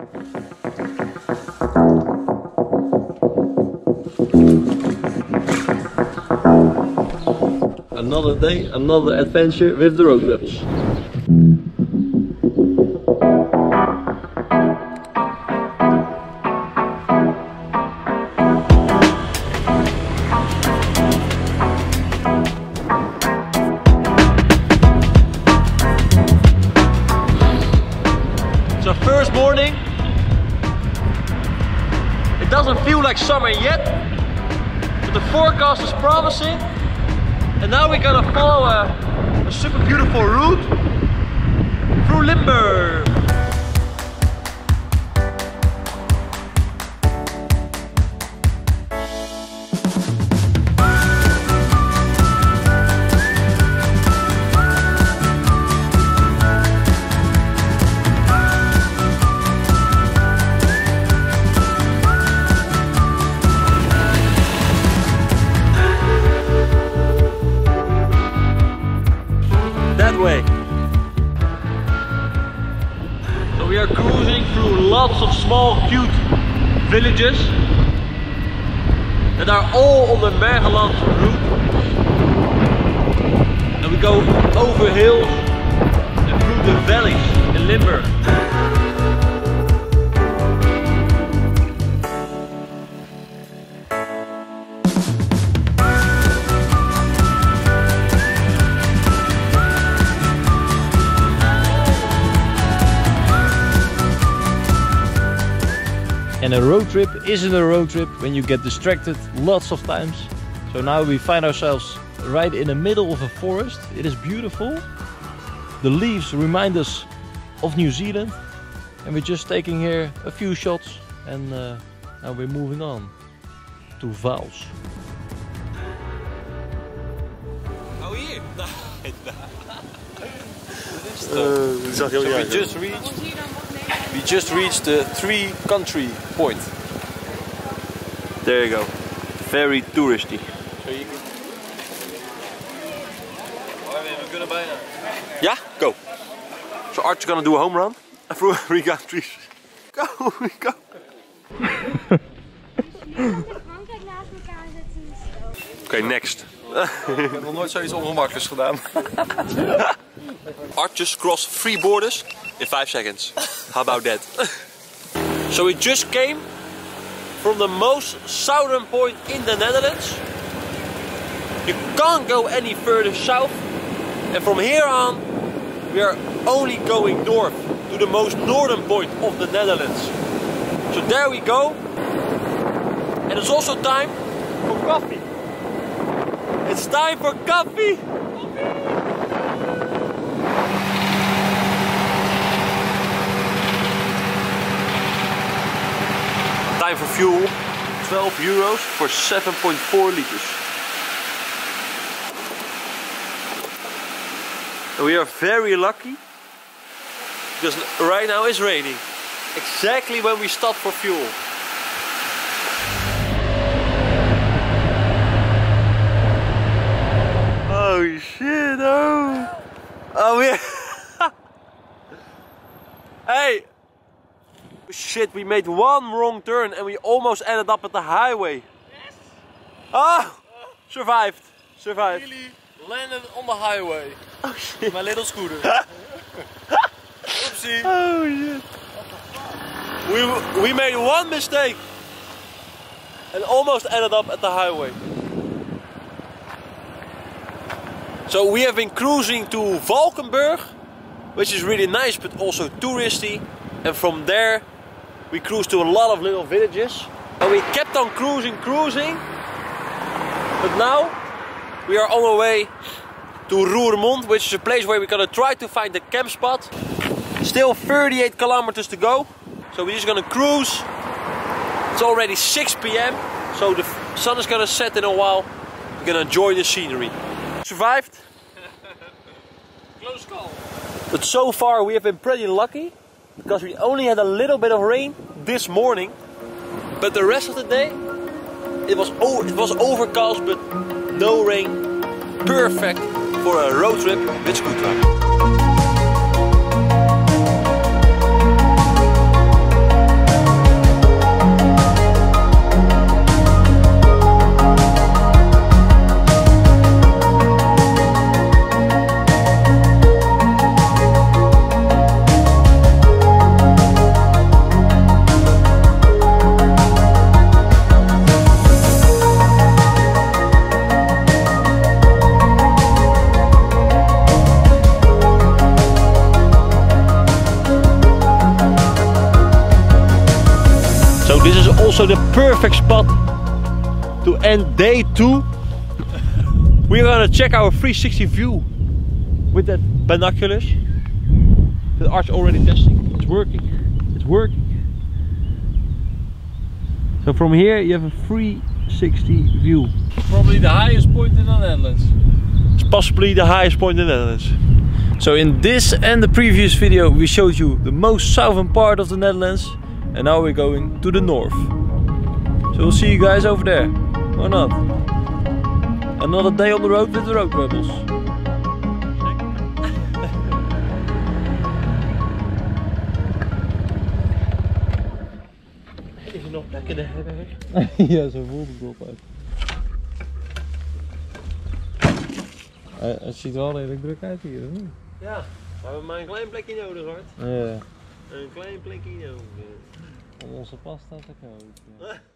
Another day, another adventure with the road trips. So first morning, it doesn't feel like summer yet, but the forecast is promising. And now we're gonna follow a super beautiful route through Limburg. Way. So we are cruising through lots of small cute villages that are all on the Bergeland route, and we go over hills and through the valleys in Limburg. And a road trip isn't a road trip when you get distracted lots of times. So now we find ourselves right in the middle of a forest. It is beautiful. The leaves remind us of New Zealand. And we're just taking here a few shots. And now we're moving on to Vaals. Oh hier? So we just reached the 3-country point. There you go. Very touristy. We kunnen bijna. Yeah, go. So Art's gonna do a home run. Through 3 countries. Go, we go. Okay, next. Ik heb nog nooit zoiets ongemakkelijks gedaan. Art just crossed 3 borders in 5 seconds. How about that? So we just came from the most southern point in the Netherlands. You can't go any further south. And from here on, we are only going north to the most northern point of the Netherlands. So there we go. And it's also time for coffee. It's time for coffee! Time for fuel, 12 euros for 7.4 liters. And we are very lucky because right now it's raining. Exactly when we stop for fuel. Oh shit, oh! Oh yeah! Hey! Shit, we made one wrong turn and we almost ended up at the highway. Yes! Oh! Survived. Survived. Really landed on the highway. Oh shit. My little scooter. Oopsie. Oh shit. We made one mistake and almost ended up at the highway. So we have been cruising to Valkenburg, which is really nice but also touristy. And from there we cruised to a lot of little villages. And we kept on cruising. But now we are on our way to Roermond, which is a place where we're gonna try to find the camp spot. Still 38 kilometers to go. So we're just gonna cruise. It's already 6 PM, so the sun is gonna set in a while. We're gonna enjoy the scenery. Survived. Close call. But so far we have been pretty lucky because we only had a little bit of rain this morning. But the rest of the day it was overcast but no rain. Perfect for a road trip with scooter. This is also the perfect spot to end day 2. We're gonna check our 360 view with that binoculars. The Art's already testing. It's working. It's working. So from here you have a 360 view. Probably the highest point in the Netherlands. It's possibly the highest point in the Netherlands. So in this and the previous video we showed you the most southern part of the Netherlands, and now we're going to the north. So we'll see you guys over there, or not. Another day on the road with the Road Rebels. Is er nog plek in de herberg? Ja, zo voelt het op uit. Het ziet er wel redelijk druk uit hier, of niet? Ja, we hebben maar een klein plekje nodig, hoor. Ja. Een klein plekje nodig. Om onze pasta te koken.